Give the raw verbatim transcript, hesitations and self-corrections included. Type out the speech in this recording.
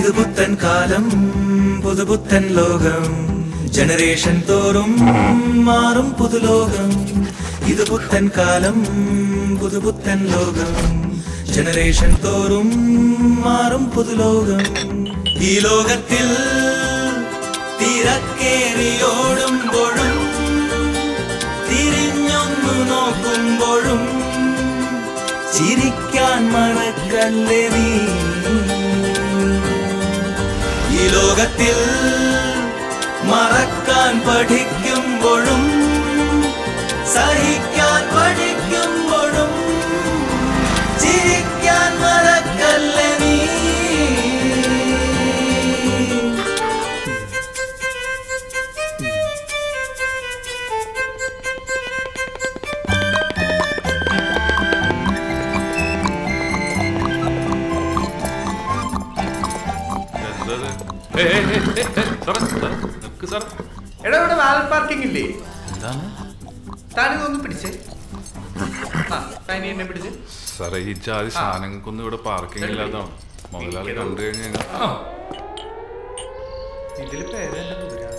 ഇത് പുത്തൻ കാലം പുതുപുത്തൻ ലോകം ജനറേഷൻ തോറും മാറും പുതുലോകം ഇത് പുത്തൻ കാലം പുതുപുത്തൻ ലോകം ജനറേഷൻ തോറും മാറും പുതുലോകം ഈ ലോകത്തിൽ തിരക്കേറിയോടുമ്പോഴും തിരിഞ്ഞൊന്നു നോക്കുമ്പോഴും ചിരിക്കാൻ മറക്കല്ലേ നീ ഈ ലോകത്തിൽ മറക്കാൻ പഠിക്കുമ്പോഴും സഹിക്കാൻ പഠിക്കുമ്പോഴും ചിരിക്കാൻ മറക്കല്ലേ നീ എടാ ഇവിടെ വാലൻ പാർക്കിംഗ് ഇല്ലേ? താനിതൊന്നും പിടിച്ചേ. എന്നെ പിടിച്ചേ സാറേ ഈ ജാതി സാധനങ്ങൾക്കൊന്നും ഇവിടെ പാർക്കിംഗ് ഇല്ലാതാണ്. മുതലാളി കണ്ടു കഴിഞ്ഞാൽ ഇതിൽ പേര്